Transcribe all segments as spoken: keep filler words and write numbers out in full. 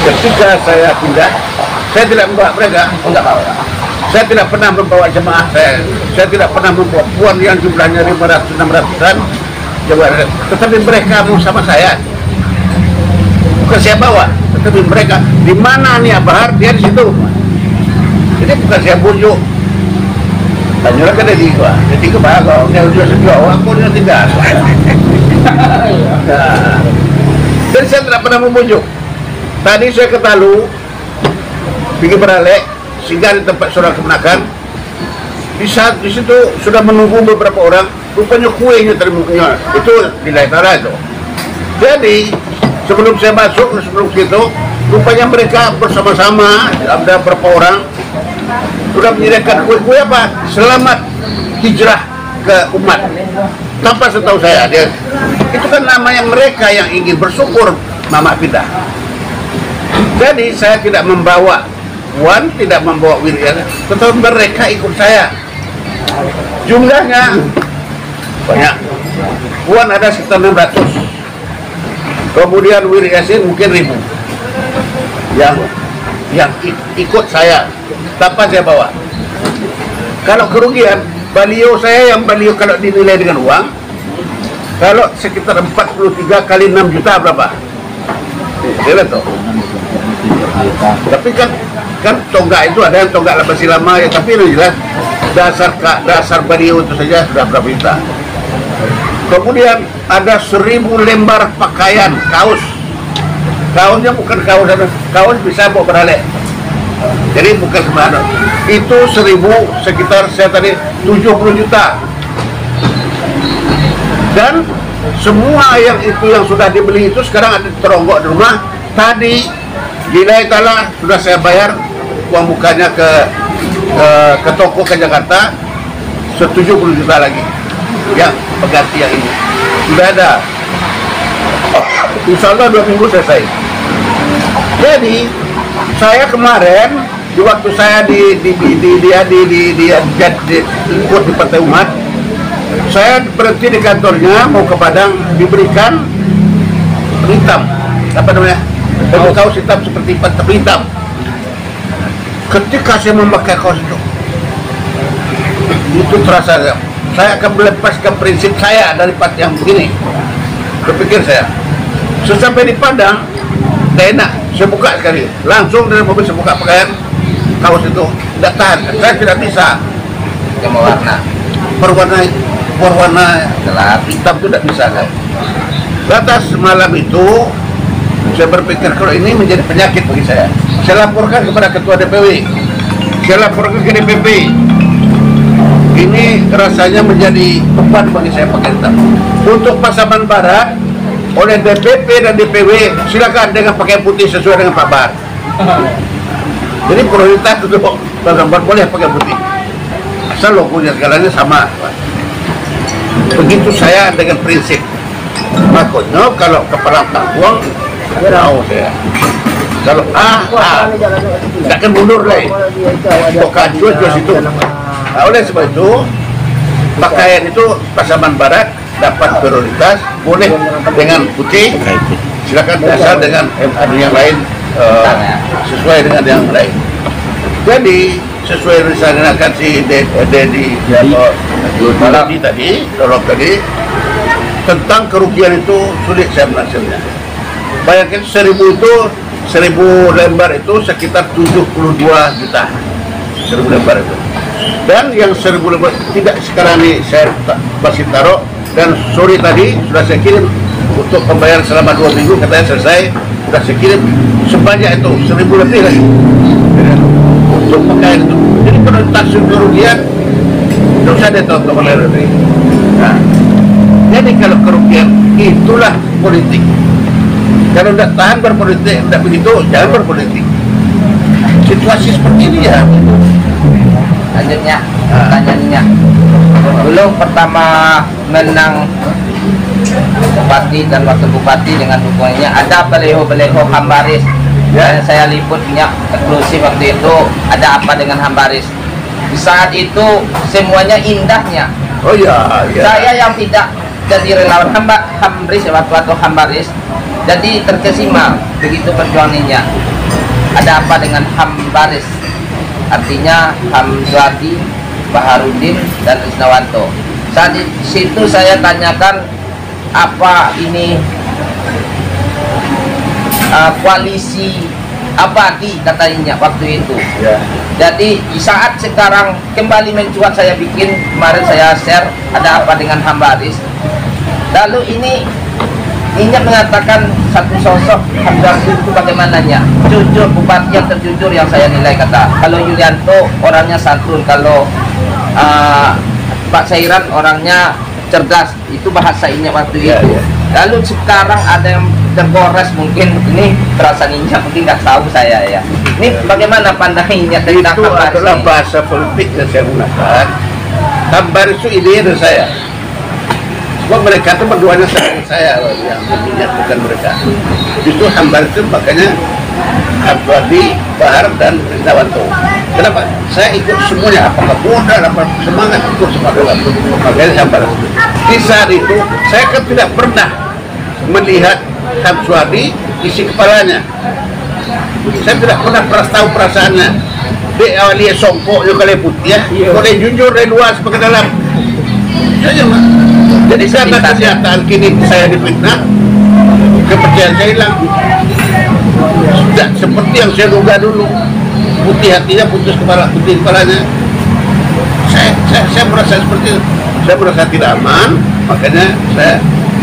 Ketika saya pindah, saya tidak membawa mereka, enggak bawa. Saya tidak pernah membawa jemaah saya, saya tidak pernah membawa puan yang jumlahnya lima ratus enam ratusan, tetapi mereka mau sama saya. Bukan saya bawa, tetapi mereka di mana nih Bahar, dia di situ. Jadi bukan saya bujuk. Tanya kan dia di gua, jadi ke Bahar, dia sudah sedia, aku dia tidak. Jadi saya tidak pernah membujuk. Tadi saya ke Talu, pergi beralek, singgah di tempat saudara kemenakan. Di saat di situ sudah menunggu beberapa orang, rupanya kuenya terima itu di Laitara itu. Jadi sebelum saya masuk, sebelum itu, rupanya mereka bersama-sama ada beberapa orang sudah menyediakan kue-kue apa? Selamat hijrah ke umat. Tanpa setahu saya, dia itu kan namanya mereka yang ingin bersyukur Mama pindah. Jadi saya tidak membawa Puan, tidak membawa Wirya, tetapi mereka ikut saya. Jumlahnya banyak. Puan ada sekitar enam ratus. Kemudian Wirya Yasin mungkin ribu. Yang yang ikut saya tanpa saya bawa. Kalau kerugian, baliho saya yang baliho kalau dinilai dengan uang, kalau sekitar empat puluh tiga kali enam juta berapa? Dia tuh. Tapi kan kan tonggak itu ada yang tonggak masih lama ya, tapi itu jelas dasar dasar baliho itu saja sudah berapa juta. Kemudian ada seribu lembar pakaian kaos. Kaosnya bukan kaos, kaos bisa bawa beralek. Jadi bukan sembarang. Itu seribu sekitar saya tadi tujuh puluh juta. Dan semua yang itu yang sudah dibeli itu sekarang ada teronggok di rumah. Tadi Gilai Tala sudah saya bayar uang bukanya ke ke, ke toko ke Jakarta tujuh puluh juta lagi. Ya, pengganti yang ini sudah ada. Insya Allah dua minggu selesai. Jadi saya kemarin di waktu saya di di di di di di di, di, di, di ikut di Partai Umat, saya berhenti di kantornya mau ke Padang, diberikan hitam apa namanya baju kaos hitam seperti pantap hitam. Ketika saya memakai kaos itu, itu terasa saya akan melepaskan prinsip saya dari partai yang begini. Berpikir saya, sesampai di Padang, tidak enak. Saya buka sekali, langsung dari mobil saya buka pakaian kaos itu, tidak tahan. Saya tidak bisa. Yang warna, berwarna, berwarna gelap hitam itu tidak bisa kan. Lantas malam itu saya berpikir kalau ini menjadi penyakit bagi saya. Saya laporkan kepada Ketua D P W, saya laporkan ke D P P. Ini rasanya menjadi beban bagi saya pakai hitam. Untuk Pasaman Barat, oleh D P P dan D P W silakan dengan pakaian putih sesuai dengan Pak Bar. Jadi prioritas untuk Pasaman Barat boleh pakai putih, asal logonya segalanya sama. Begitu saya dengan prinsip. Makanya kalau kepala Kampung, tahu saya. Kalau ah, ah, tidak akan mundur lagi. Kok kacau jual situ. Nah, oleh sebab itu pakaian itu Pasaman Barat dapat prioritas, boleh dengan putih, silakan asal dengan yang lain uh, sesuai dengan yang lain. Jadi sesuai rencanakan si Dedi Maladi tadi, tolong tadi tentang kerugian itu sulit saya menafsirnya. Bayangkan seribu itu seribu lembar itu sekitar tujuh puluh dua juta seribu lembar itu. Dan yang seribu lembar tidak sekarang ini saya masih taruh, dan sore tadi sudah saya kirim untuk pembayaran selama dua minggu, katanya selesai, sudah saya kirim sebanyak itu seribu lebih lagi untuk pakaian itu. Jadi kalau taksir kerugian tidak usah dia tahu kemana lagi. Nah, jadi kalau kerugian itulah politik. Kalau tidak tahan berpolitik, tidak begitu jangan berpolitik. Situasi seperti ini ya. Lanjutnya, pertanyaannya, belum pertama menang bupati dan wakil bupati dengan dukungannya, ada beliau-beliau Hambaris ya. Dan saya liput punya eksklusif waktu itu, ada apa dengan Hambaris. Di saat itu semuanya indahnya. Oh iya, iya. Saya yang tidak jadi relawan hamba Hambaris waktu-waktu Hambaris, jadi terkesima begitu perjuangannya. ada apa dengan Ham Baris, artinya Hamzwadi, Baharudin, dan Isnawanto. Saat di situ saya tanyakan apa ini uh, koalisi abadi katanya waktu itu. Ya. Jadi di saat sekarang kembali mencuat, saya bikin kemarin saya share ada apa dengan Ham Baris. Lalu ini Ingat mengatakan satu sosok Hamzwadi itu bagaimananya jujur, bupati yang terjujur yang saya nilai kata. Kalau Yulianto orangnya santun, kalau uh, Pak Sairan orangnya cerdas, itu bahasa ini waktu Ya, itu. ya. Lalu sekarang ada yang tergores, mungkin ini perasaan Inja, mungkin nggak tahu saya ya. Ini bagaimana pandangannya tentang Itu Ham Baris adalah ini? bahasa politik yang saya gunakan. Ham Baris itu ide dari saya. Sebab mereka itu berduanya saya, saya yang berminat, bukan mereka. Justru Ham Baris itu makanya Hamzwadi, Bahar, dan Isnawanto. Kenapa? Saya ikut semuanya, apakah modal, apa semangat, ikut semua dalam. Makanya Ham Baris. Di saat itu saya kan tidak pernah melihat Hamzwadi isi kepalanya. Saya tidak pernah pernah tahu perasaannya. Dia awalnya songkok, dia kali putih ya. Kalau dia jujur dari luar sebagai dalam. Saya mah. Jadi karena kenyataan kini saya difitnah, kepercayaan saya hilang. Sudah seperti yang saya duga dulu. Putih hatinya, putus kepala, putih kepalanya. Saya, saya, saya merasa seperti itu. Saya merasa tidak aman, makanya saya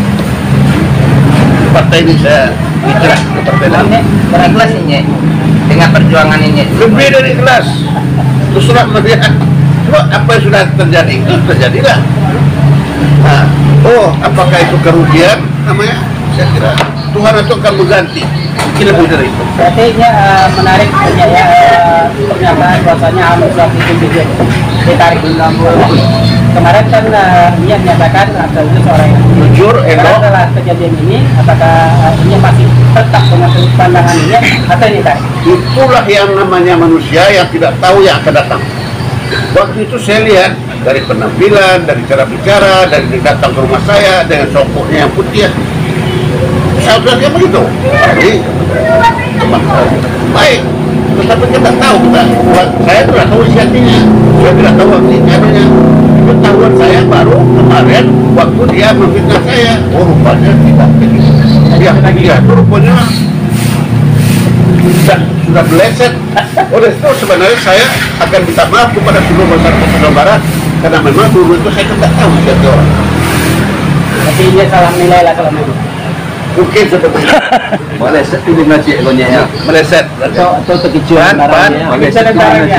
partai ini saya hijrah ke partai lain. Berikhlas ini dengan perjuangan ini. Lebih dari ikhlas. Terus terang melihat, coba apa yang sudah terjadi itu terjadilah. Nah, oh, apakah itu kerugian namanya? Saya kira Tuhan itu akan mengganti. Mungkin lebih dari itu. Berarti ini uh, menarik ya, ya uh, pernyataan bahwasanya Hamzwadi itu jujur ditarik kemarin kan uh, dia menyatakan atau itu seorang yang Jujur, Karena elok. setelah kejadian ini apakah uh, ini masih tetap dengan sudut pandangan ini atau ini tarik? Itulah yang namanya manusia yang tidak tahu yang akan datang. Waktu itu saya lihat dari penampilan, dari cara bicara, dari dia datang ke rumah saya dengan songkoknya yang putih. Saya bilang begitu. Jadi, teman saya, baik. Tetapi kita tak tahu, kita, saya tidak tahu isi hatinya, saya tidak tahu isi hatinya. Ketahuan saya baru kemarin waktu dia memfitnah saya. Oh, rupanya tidak begitu. Dia dia itu rupanya sudah sudah meleset. Oleh itu sebenarnya saya akan minta maaf kepada seluruh masyarakat Sumatera Barat karena memang dulu itu saya tidak tahu siapa orang. Tapi dia salah nilai lah kalau memang. Mungkin seperti itu. Meleset itu nasi konyanya. Meleset. Atau atau terkejuan Ban, ban, Meleset barangnya.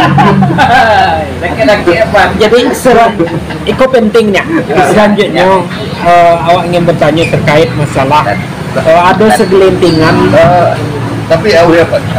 Jadi serang itu pentingnya. Selanjutnya eh, awak ingin bertanya terkait masalah eh, ada segelintingan Eh, tapi aku ya Pak.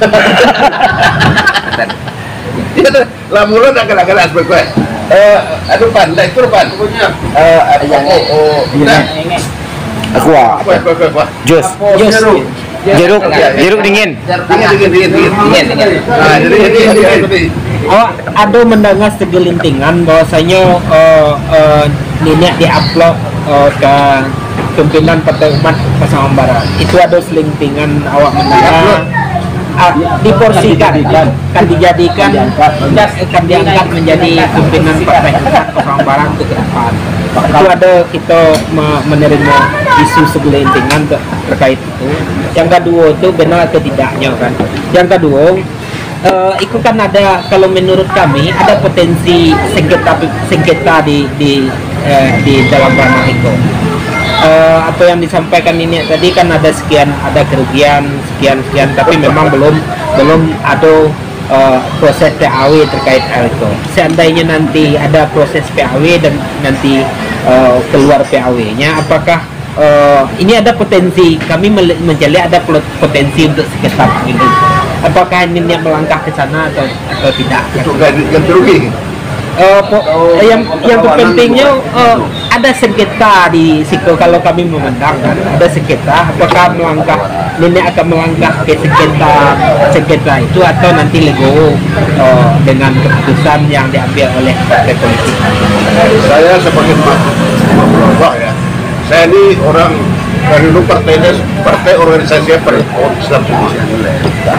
Dia tuh lamulan agak-agak aspek gue. Eh, aduh pan, dah itu pan. Punya. Eh, ada yang oh, nah, aku apa apa apa apa. jus jus jeruk jeruk dingin. Dingin dingin dingin dingin. Dingin, dingin. Nah, jadi jadi jadi seperti awak ada mendengar segelintingan bahwasanya eh, eh, Nenek diupload eh, ke pimpinan Partai Umat Pasaman Barat. Itu ada selintingan awak mendengar ah, diporsikan kan dijadikan das akan diangkat menjadi pimpinan Partai Umat Pasaman Barat ke depan. Itu ada kita me- menerima isu segelintingan ter- terkait itu. Yang kedua itu benar atau tidaknya kan. Yang kedua eh, itu kan ada, kalau menurut kami ada potensi sengketa sengketa di di eh, di dalam ranah itu. Eh, apa yang disampaikan ini tadi kan ada sekian, ada kerugian sekian sekian, tapi memang belum belum ada eh, proses P A W terkait hal itu. Seandainya nanti ada proses P A W dan nanti eh, keluar P A W-nya, apakah eh, ini ada potensi, kami mel- menjadi ada pl- potensi untuk sekitar ini. Apakah ini yang melangkah ke sana atau atau tidak? itu yang terugi. Eh, po- eh, yang yang terpentingnya eh, ada sengketa di situ. Kalau kami memandang kan, ada sengketa, apakah melangkah nenek akan melangkah ke sengketa sengketa itu atau nanti legowo eh, dengan keputusan yang diambil oleh partai politik. Saya sebagai mahasiswa ya, saya ini orang dari dulu partainya partai organisasi per Islam semua.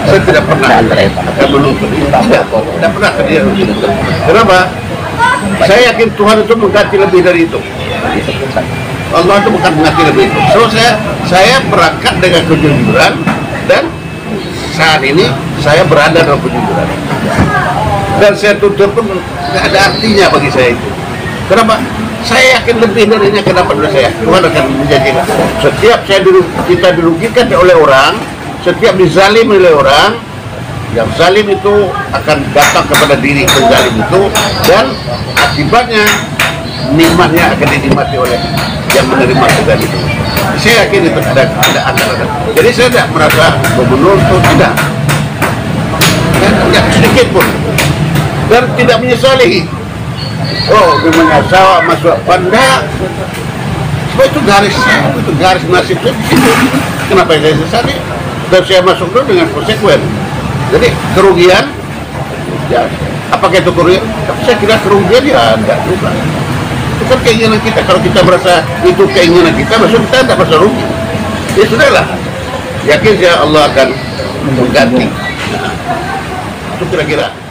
Saya tidak pernah akan menuntut itu. Tidak, tidak pernah dia itu. Kenapa? Saya yakin Tuhan itu mengganti lebih dari itu. Allah itu bukan mengganti lebih itu. So saya saya berangkat dengan kejujuran dan saat ini saya berada dalam kejujuran. Dan saya tuntut pun tidak ada artinya bagi saya itu. Kenapa? Saya yakin lebih darinya. Kenapa menurut saya? Tuhan akan menjanjikan. Setiap saya diru, kita dirugikan oleh orang, setiap dizalim oleh orang, yang zalim itu akan datang kepada diri penzalim itu, dan akibatnya nikmatnya akan dinikmati oleh yang menerima kezalim itu. Saya yakin itu ada tidak ada. Jadi saya tidak merasa menuntut, tidak. Dan tidak sedikit pun. Dan tidak menyesali. Oh, memangnya sawah masuk panda. Sebab itu garis, itu garis nasib itu. Kenapa saya sesali? Dan saya masuk dulu dengan konsekuen. Jadi kerugian, ya apakah itu kerugian? Tapi saya kira kerugian ya enggak juga. Itu kan keinginan kita. Kalau kita merasa itu keinginan kita, maksud kita tidak merasa rugi. Ya sudahlah. Yakin saya Allah akan mengganti. Nah, itu kira-kira.